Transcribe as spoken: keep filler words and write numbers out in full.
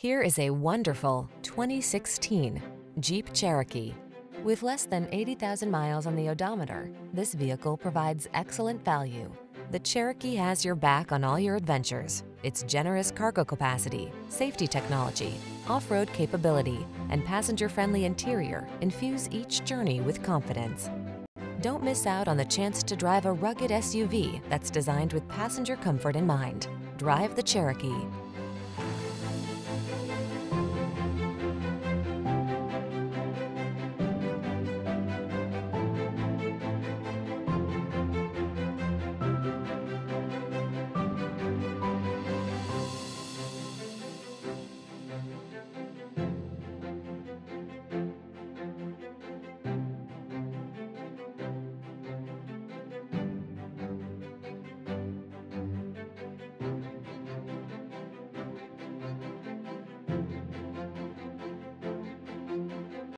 Here is a wonderful twenty sixteen Jeep Cherokee. With less than eighty thousand miles on the odometer, this vehicle provides excellent value. The Cherokee has your back on all your adventures. Its generous cargo capacity, safety technology, off-road capability, and passenger-friendly interior infuse each journey with confidence. Don't miss out on the chance to drive a rugged S U V that's designed with passenger comfort in mind. Drive the Cherokee.